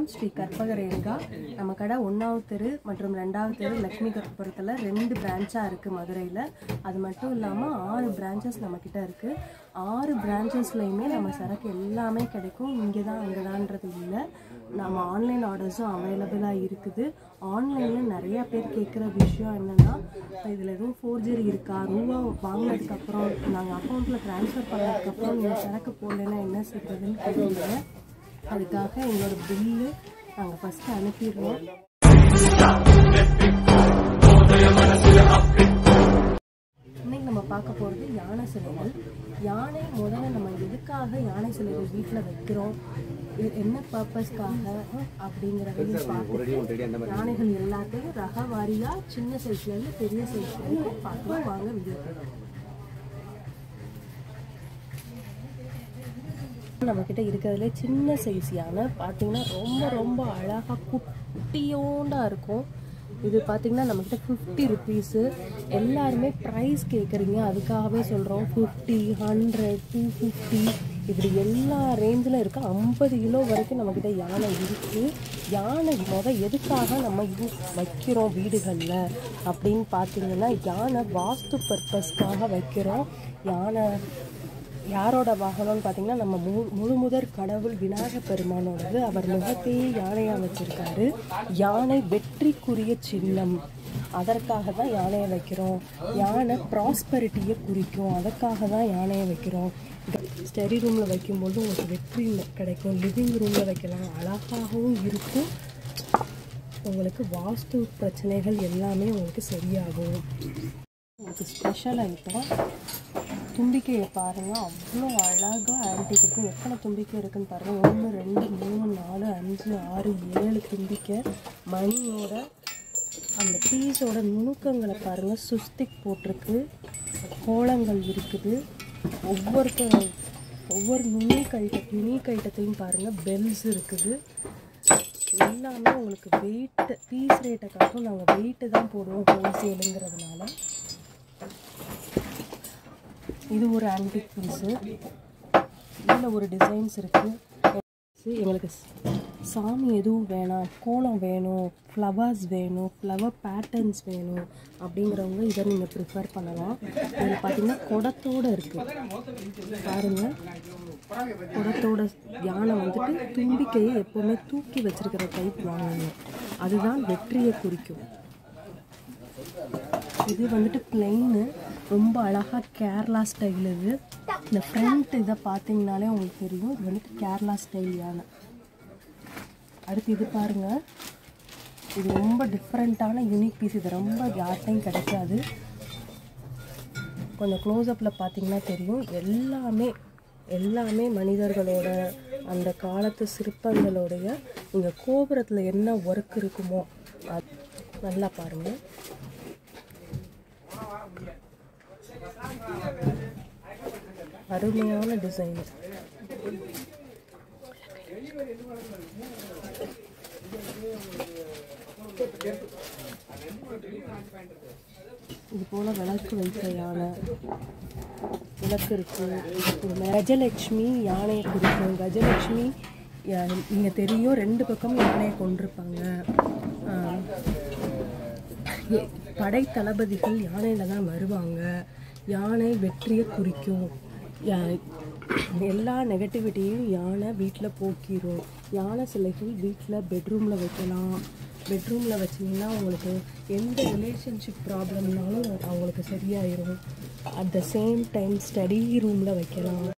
வணக்கம். ஸ்ரீ கற்பகரேணுகா. நம்ம கடை 1வது தெரு மற்றும் 2வது தெரு லக்ஷ்மி கற்புரத்தில் 2 பிரான்ச்சாக இருக்குது மதுரையில். அது மட்டும் இல்லாமல் 6 பிரான்ச்சஸ் நம்மக்கிட்ட இருக்குது. 6 பிரான்ச்சஸ்லையுமே நம்ம சரக்கு எல்லாமே கிடைக்கும். இங்கே தான் அங்கே தான்ன்றது இல்லை. நம்ம ஆன்லைன் ஆர்டர்ஸும் அவைலபிளாக இருக்குது. ஆன்லைனில் நிறையா பேர் கேட்குற விஷயம் என்னென்னா, இதில் எதுவும் ஃபோர்ஜரி இருக்கா, ரூபா வாங்கினதுக்கப்புறம் நாங்கள் அக்கௌண்ட்டில் ட்ரான்ஸ்ஃபர் பண்ணதுக்கப்புறம் நீங்கள் சரக்கு போடலைன்னா என்ன செய்கிறதுன்னு கேட்குறீங்க. அதுக்காக எங்களோட பில்லு நாங்கள் ஃபஸ்ட்டு அனுப்பிடுவோம். இன்னைக்கு நம்ம பார்க்க போகிறது யானை சிலைகள். யானை முதல்ல நம்ம எதுக்காக யானை சிலைகள் வீட்டில் வைக்கிறோம், என்ன பர்பஸ்க்காக அப்படிங்கிறதையும் பார்த்து யானைகள் எல்லாத்தையும் ரக வாரியாக சின்ன சைஸ்லேருந்து பெரிய சைஸ்லேருந்து பார்க்கலாம். வாங்க வீடியோ. நம்மக்கிட்ட இருக்கிறதுல சின்ன சைஸ் யானை பார்த்தீங்கன்னா ரொம்ப ரொம்ப அழகாக குட்டியோண்டாக இருக்கும். இது பார்த்திங்கன்னா நம்மக்கிட்ட 50 ருபீஸு. எல்லாருமே ப்ரைஸ் கேட்குறீங்க, அதுக்காகவே சொல்கிறோம். 50, 100, 250 இப்படி எல்லா ரேஞ்சில் இருக்குது. 50 கிலோ வரைக்கும் நம்மக்கிட்ட யானை இருக்குது. யானை எதுக்காக நம்ம இது வைக்கிறோம் வீடுகளில் அப்படின்னு பார்த்தீங்கன்னா, யானை வாஸ்து பர்பஸ்க்காக வைக்கிறோம். யானை யாரோட வாகனம்னு பார்த்தீங்கன்னா, நம்ம முழுமுதற் கடவுள் விநாயகர் பெருமானோடது. அவர் முகத்தையே யானையாக வச்சுருக்காரு. யானை வெற்றிக்குரிய சின்னம், அதற்காக தான் யானையை வைக்கிறோம். யானை ப்ராஸ்பரிட்டியை குறிக்கும், அதற்காக தான் யானையை வைக்கிறோம். ஸ்டடி ரூமில் வைக்கும்போது உங்களுக்கு வெற்றி கிடைக்கும். லிவிங் ரூமில் வைக்கலாம், அழகாகவும் இருக்கும். உங்களுக்கு வாஸ்து பிரச்சனைகள் எல்லாமே உங்களுக்கு சரியாகும். உங்களுக்கு ஸ்பெஷல் ஐட்டம் தும்பிக்கையை பாருங்கள், அவ்வளோ அழகாக ஆன்டிக் இருக்கும். எத்தனை தும்பிக்கை இருக்குதுன்னு பாருங்கள். 1, 2, 3, 4, 5, 6, 7 தும்பிக்கை. மணியோட அந்த பீஸோட நுணுக்கங்களை பாருங்கள். சுஸ்திக் போட்டிருக்கு, கோலங்கள் இருக்குது. ஒவ்வொரு யுனிக் ஐட்டத்தையும் பாருங்கள். பெல்ஸ் இருக்குது. எல்லாமே உங்களுக்கு வெயிட்டு, பீஸ் ரேட்டுக்காகவும் நாங்கள் வெயிட்டு தான் போடுவோம் ஹோல்சேலுங்கிறதுனால. இது ஒரு ஆன்டிக் பீஸு. இதில் ஒரு டிசைன்ஸ் இருக்குது. எங்களுக்கு சாமி எதுவும் வேணாம், கோலம் வேணும், ஃப்ளவர்ஸ் வேணும், ஃப்ளவர் பேட்டர்ன்ஸ் வேணும் அப்படிங்கிறவங்க இதை நீங்கள் ப்ரிஃபர் பண்ணலாம். இதில் பார்த்திங்கன்னா குடத்தோடு இருக்குது பாருங்கள். குடத்தோட யானை வந்துட்டு தும்பிக்கையை எப்போவுமே தூக்கி வச்சுருக்கிற டைப் வாங்கணும். அதுதான் வெற்றியை குறிக்கும். இது வந்துட்டு பிளெயினு, ரொம்ப அழகாக கேரளா ஸ்டைல். இது இந்த ஃப்ரண்ட் இதை பார்த்தீங்கனாலே உங்களுக்கு தெரியும், இது வந்துட்டு கேரளா ஸ்டைல் யானை. அடுத்து இது பாருங்கள், இது ரொம்ப டிஃப்ரெண்ட்டான யூனிக் பீஸ். இது ரொம்ப யார்ட்டையும் கிடைக்காது. கொஞ்சம் க்ளோஸ்அப்பில் பார்த்தீங்கன்னா தெரியும். எல்லாமே மனிதர்களோட அந்த காலத்து சிற்பங்களோடைய இங்கே கோபுரத்தில் என்ன ஒர்க் இருக்குமோ அது நல்லா பாருங்கள். அருமையான டிசைன். இது போல விளக்கு வைத்த யானை, விளக்கு இருக்குது. கஜலட்சுமி யானையை குறிக்கும். கஜலட்சுமி இங்கே தெரியும், 2 பக்கமும் யானையை கொண்டிருப்பாங்க. படை தளபதிகள் யானையில் தான் வருவாங்க. யானை வெற்றியை குறிக்கும். எல்லா நெகட்டிவிட்டியும் யானை வீட்டில் போக்கிடும். யானை சிலைகள் வீட்டில் பெட்ரூமில் வைக்கலாம். பெட்ரூமில் வச்சிங்கன்னா உங்களுக்கு எந்த ரிலேஷன்ஷிப் ப்ராப்ளம்னாலும் அவங்களுக்கு சரியாயிடும். At the same time study ரூமில் வைக்கலாம்.